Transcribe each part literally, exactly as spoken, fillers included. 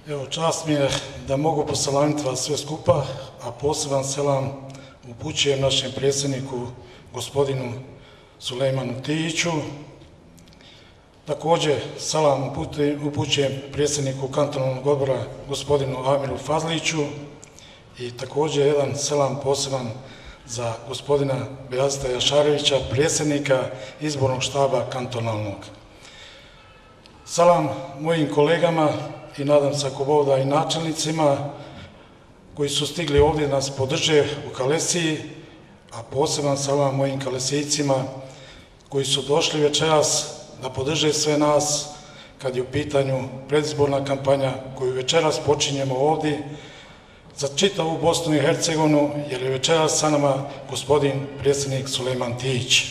Evo, čast mi je da mogu poselamiti vas sve skupa, a poseban selam upućujem našem predsjedniku, gospodinu Sulejmanu Tijiću. Također, selam upućujem predsjedniku kantonalnog odbora, gospodinu Amiru Fazliću, i također jedan selam poseban za gospodina Bejazita Jašarevića, predsjednika izbornog štaba kantonalnog. Salam mojim kolegama i nadam se ako Bog da i načelnicima koji su stigli ovdje nas podrže u Kalesiji, a poseban salam mojim Kalesijcima koji su došli večeras da podrže sve nas kad je u pitanju predizborna kampanja koju večeras počinjemo ovdje za čitavu Bosnu i Hercegovinu, jer je večeras sa nama gospodin predsjednik Sulejman Tijić.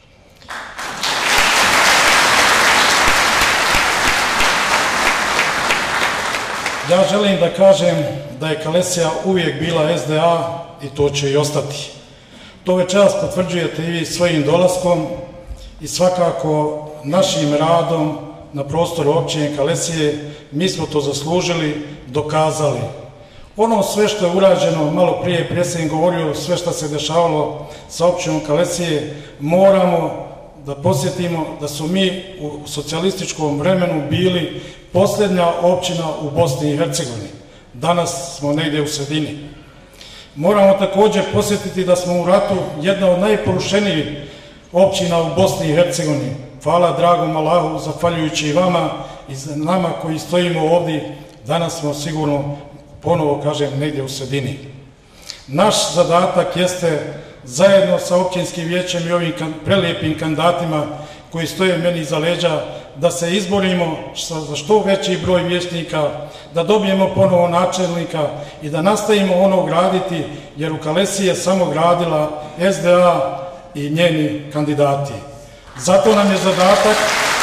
Ja želim da kažem da je Kalesija uvijek bila S D A i to će i ostati. To večeras potvrđujete i vi svojim dolaskom i svakako našim radom na prostoru općine Kalesije. Mi smo to zaslužili, dokazali. Ono sve što je urađeno, malo prije je predsjednik govorio, sve što se dešavalo sa općinom Kalesije, moramo da posjetimo da su mi u socijalističkom vremenu bili posljednja općina u Bosni i Hercegovini. Danas smo negdje u sredini. Moramo također posjetiti da smo u ratu jedna od najporušenijih općina u Bosni i Hercegovini. Hvala dragom Allahu, zahvaljujući i vama i nama koji stojimo ovdje, danas smo sigurno, ponovo kažem, negdje u sredini. Naš zadatak jeste zajedno sa općinskim vijećem i ovim prelijepim kandidatima koji stoje meni iza leđa da se izborimo za što veći broj vijećnika, da dobijemo ponovo načelnika i da nastavimo ono graditi, jer u Kalesiji je samo gradila S D A i njeni kandidati. Zato nam je zadatak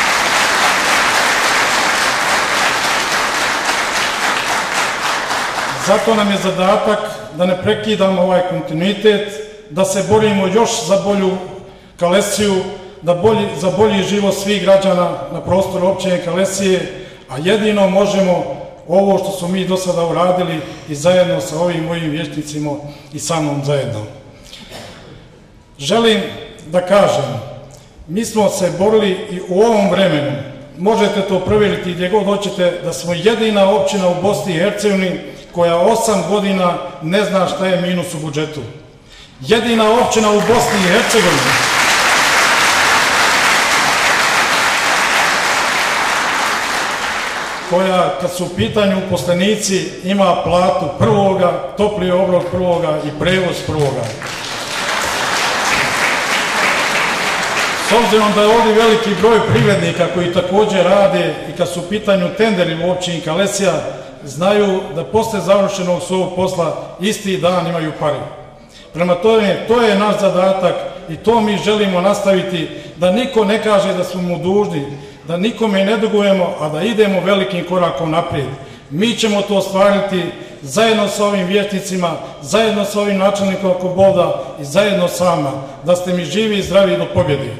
Zato nam je zadatak da ne prekidamo ovaj kontinuitet, da se borimo još za bolju Kalesiju, da bolji, za bolji život svih građana na prostoru općine Kalesije, a jedino možemo ovo što smo mi do sada uradili i zajedno sa ovim mojim vijećnicima i sa mnom zajedno. Želim da kažem, mi smo se borili i u ovom vremenu, možete to provjeriti gdje god hoćete, da smo jedina općina u Bosni i Hercegovini koja osam godina ne zna šta je minus u budžetu. Jedina općina u Bosni i Hercegovini koja, kad su u pitanju uposlenici, ima platu prvoga, topli obrok prvoga i prevoz prvoga. S obzirom da je ovdje veliki broj privrednika koji također rade i kad su u pitanju tenderi u općini Kalesija, znaju da posle završenog svog posla isti dan imaju pare. Prema tome, to je naš zadatak i to mi želimo nastaviti, da niko ne kaže da smo mu dužni, da nikome ne dugujemo, a da idemo velikim korakom naprijed. Mi ćemo to ostvariti zajedno sa ovim vijećnicima, zajedno sa ovim načelnikom ako Bog da i zajedno s vama, da ste mi živi i zdravi do pobjede.